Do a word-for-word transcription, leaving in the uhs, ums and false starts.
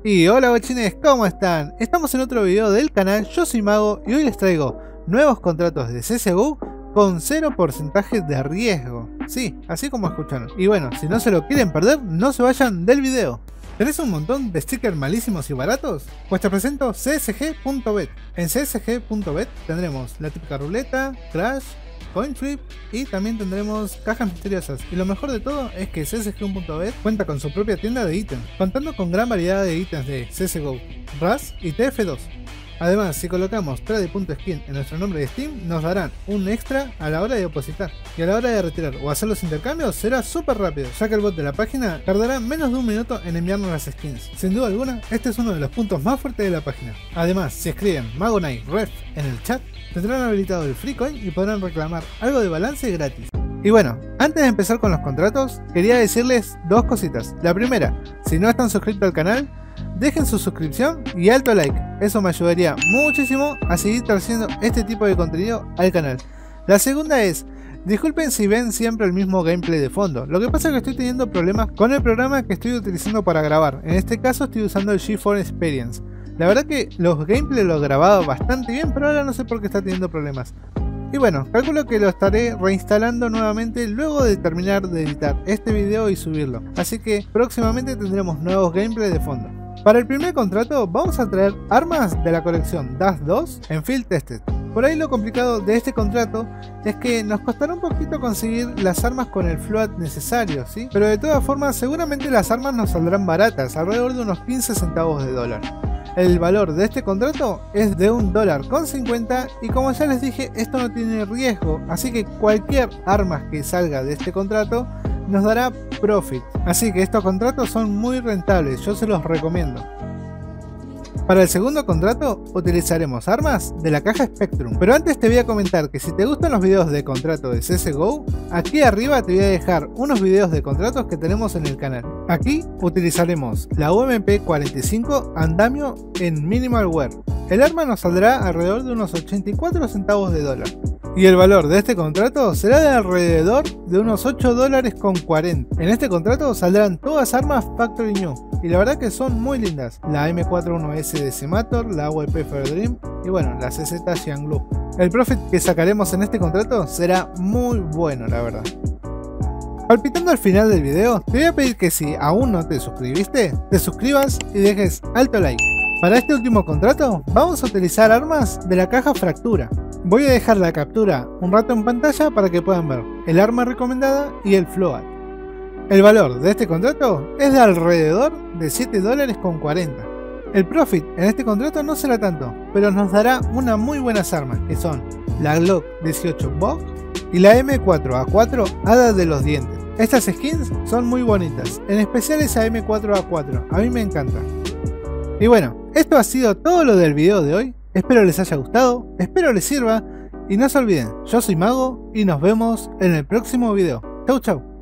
Y hola guachines, ¿cómo están? Estamos en otro video del canal, yo soy Mago y hoy les traigo nuevos contratos de C S G O con cero porcentaje de riesgo. Sí, así como escucharon. Y bueno, si no se lo quieren perder, no se vayan del video. ¿Tenés un montón de stickers malísimos y baratos? Pues te presento C S G punto bet. En C S G punto bet tendremos la típica ruleta, crash, coin flip y también tendremos cajas misteriosas. Y lo mejor de todo es que C S G punto bet cuenta con su propia tienda de ítems, contando con gran variedad de ítems de C S G O, R A S y T F dos. Además, si colocamos trade.skin en nuestro nombre de Steam, nos darán un extra a la hora de depositar. Y a la hora de retirar o hacer los intercambios será súper rápido, ya que el bot de la página tardará menos de un minuto en enviarnos las skins. Sin duda alguna, este es uno de los puntos más fuertes de la página. Además, si escriben Magonite Ref en el chat, tendrán habilitado el free coin y podrán reclamar algo de balance gratis. Y bueno, antes de empezar con los contratos, quería decirles dos cositas. La primera, si no están suscritos al canal, dejen su suscripción y alto like, eso me ayudaría muchísimo a seguir trayendo este tipo de contenido al canal. La segunda es, disculpen si ven siempre el mismo gameplay de fondo, lo que pasa es que estoy teniendo problemas con el programa que estoy utilizando para grabar. En este caso estoy usando el GeForce Experience. La verdad que los gameplays los he grabado bastante bien, pero ahora no sé por qué está teniendo problemas. Y bueno, calculo que lo estaré reinstalando nuevamente luego de terminar de editar este video y subirlo. Así que próximamente tendremos nuevos gameplays de fondo. Para el primer contrato vamos a traer armas de la colección Dust dos en Field Tested. Por ahí lo complicado de este contrato es que nos costará un poquito conseguir las armas con el float necesario, ¿sí? Pero de todas formas seguramente las armas nos saldrán baratas, alrededor de unos quince centavos de dólar. El valor de este contrato es de un dólar con cincuenta y como ya les dije, esto no tiene riesgo, así que cualquier arma que salga de este contrato nos dará profit. Así que estos contratos son muy rentables, yo se los recomiendo. Para el segundo contrato utilizaremos armas de la caja Spectrum. Pero antes te voy a comentar que si te gustan los videos de contrato de C S G O, aquí arriba te voy a dejar unos videos de contratos que tenemos en el canal. Aquí utilizaremos la U M P cuarenta y cinco Andamio en Minimal Wear. El arma nos saldrá alrededor de unos ochenta y cuatro centavos de dólar. Y el valor de este contrato será de alrededor de unos ocho dólares con cuarenta. En este contrato saldrán todas armas Factory New y la verdad que son muy lindas. La M cuarenta y uno S de Semator, la A W P Fair Dream y bueno, la C Z Xianglu. El profit que sacaremos en este contrato será muy bueno, la verdad. Palpitando al final del video, te voy a pedir que si aún no te suscribiste, te suscribas y dejes alto like. Para este último contrato vamos a utilizar armas de la caja Fractura. Voy a dejar la captura un rato en pantalla para que puedan ver el arma recomendada y el float. El valor de este contrato es de alrededor de siete dólares con cuarenta. El profit en este contrato no será tanto, pero nos dará unas muy buenas armas que son la Glock dieciocho Bog y la M cuatro A cuatro Hada de los Dientes. Estas skins son muy bonitas, en especial esa M cuatro A cuatro, a mí me encanta. Y bueno, esto ha sido todo lo del video de hoy. Espero les haya gustado, espero les sirva y no se olviden, yo soy Mago y nos vemos en el próximo video. Chau chau.